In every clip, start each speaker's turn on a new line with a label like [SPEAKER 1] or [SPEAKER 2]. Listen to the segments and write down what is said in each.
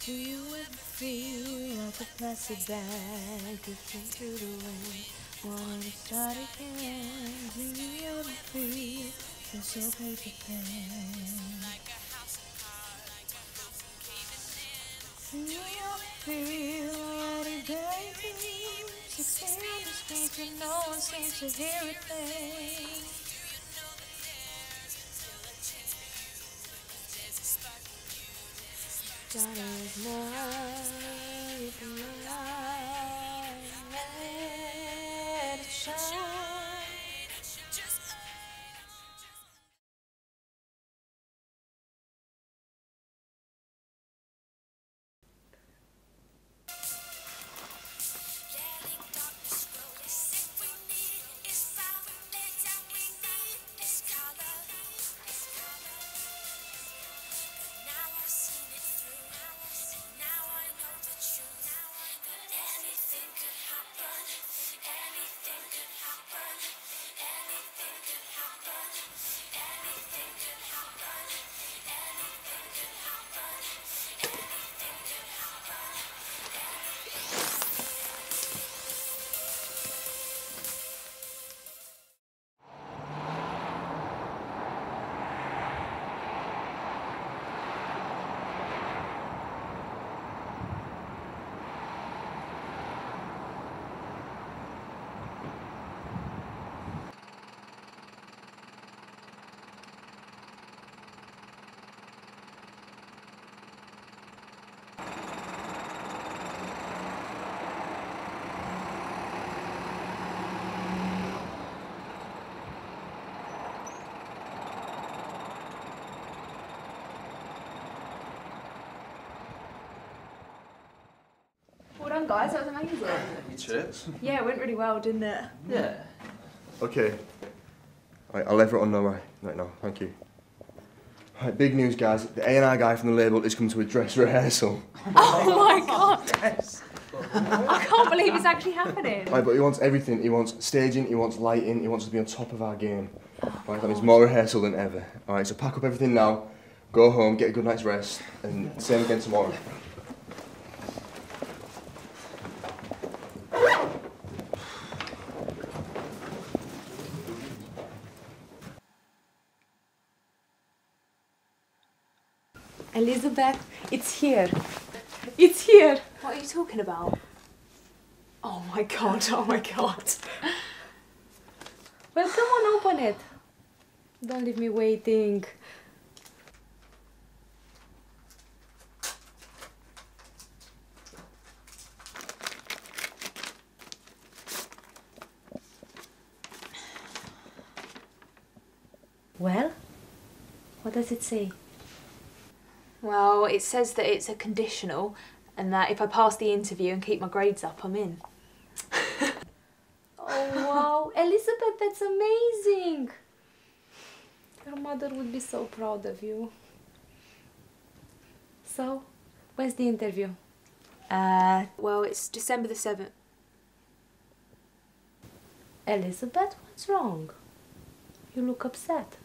[SPEAKER 1] Do you ever feel like a plastic bag drifting through the wind, wanting to start again? Do you ever feel so paper thin? Do you ever feel already buried deep, 16 on the streets and no one seems to hear a thing? God is more, you can rely, let it shine.
[SPEAKER 2] Well done, guys. That was amazing.
[SPEAKER 3] Cheers.
[SPEAKER 2] Yeah, it went really well, didn't it?
[SPEAKER 3] Yeah.
[SPEAKER 4] Okay. Right, I'll let everyone know right now. Thank you. Right, big news, guys. The A&R guy from the label is coming to a dress rehearsal.
[SPEAKER 2] Oh my god! I can't believe it's actually happening.
[SPEAKER 4] Right, but he wants everything. He wants staging, he wants lighting, he wants to be on top of our game. Right, that means more rehearsal than ever. Alright, so pack up everything now, go home, get a good night's rest, and same again tomorrow.
[SPEAKER 2] Elizabeth, it's here. It's here. What are you talking about? Oh my god, oh my god. Well, come on, open it. Don't leave me waiting. Well, what does it say? Well, it says that it's a conditional and that if I pass the interview and keep my grades up, I'm in. Oh wow, Elizabeth, that's amazing! Your mother would be so proud of you. So, when's the interview? Well, it's December the 7th. Elizabeth, what's wrong? You look upset.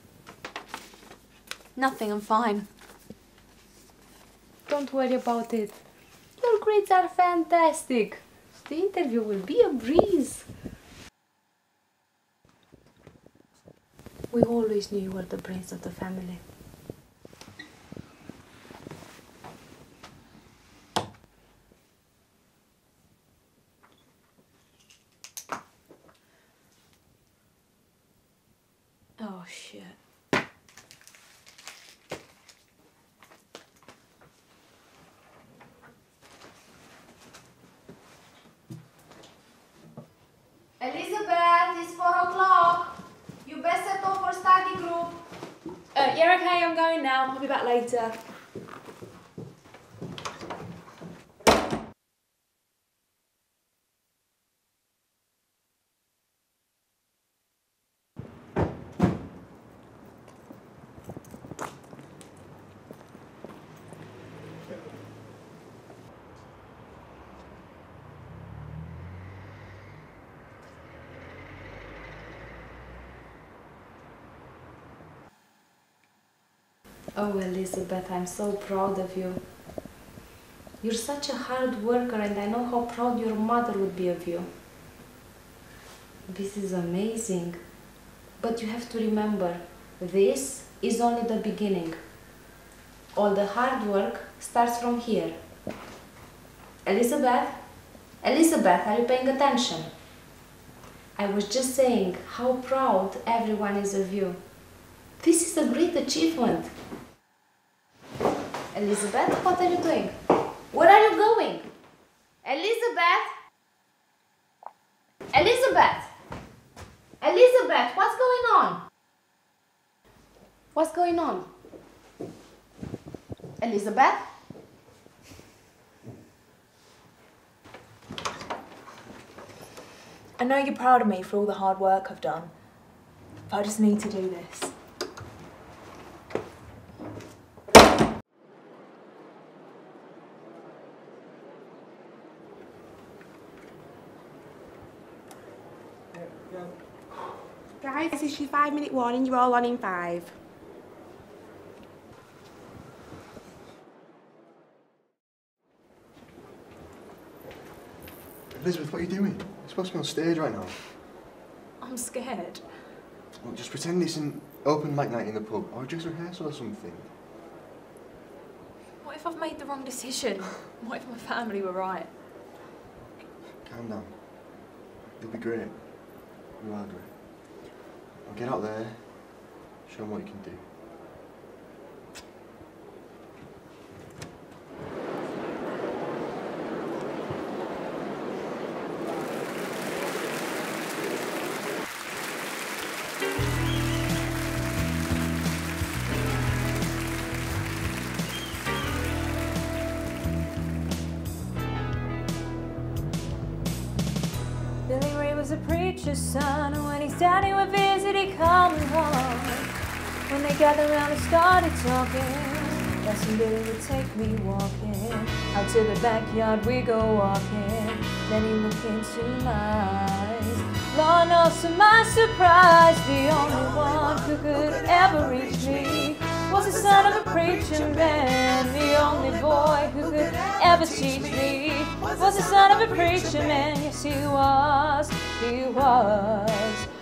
[SPEAKER 2] Nothing, I'm fine. Don't worry about it. Your grades are fantastic. The interview will be a breeze. We always knew you were the brains of the family. Oh shit.
[SPEAKER 5] Elizabeth, it's 4 o'clock. You best set off for study group.
[SPEAKER 2] Yeah, okay, I'm going now. I'll be back later. Oh, Elizabeth, I'm so proud of you.
[SPEAKER 5] You're such a hard worker, and I know how proud your mother would be of you. This is amazing. But you have to remember, this is only the beginning. All the hard work starts from here. Elizabeth? Elizabeth, are you paying attention? I was just saying how proud everyone is of you. This is a great achievement. Elizabeth, what are you doing? Where are you going? Elizabeth? Elizabeth? Elizabeth, what's going on? What's going on? Elizabeth?
[SPEAKER 2] I know you're proud of me for all the hard work I've done, but I just need to do this.
[SPEAKER 3] Guys, this is your 5-minute warning. You're all on in 5.
[SPEAKER 4] Elizabeth, what are you doing? You're supposed to be on stage right now.
[SPEAKER 2] I'm scared.
[SPEAKER 4] Well, just pretend it's an open mic night in the pub, or a dress rehearsal or something.
[SPEAKER 2] What if I've made the wrong decision? What if my family were right?
[SPEAKER 4] Calm down. You'll be great. You are great. Now get out there, show them what you can do.
[SPEAKER 1] Billy Ray was a preacher's son, and when his daddy would visit, he'd come home. When they gathered around and started talking, that's when Billy would take me walking. Out to the backyard we go walking, then he looked into my eyes. Lord knows to my surprise, the only one who could ever reach me was the son of a preacher man. The only boy who could ever teach me was the son of a preacher man. Yes, he was, he was.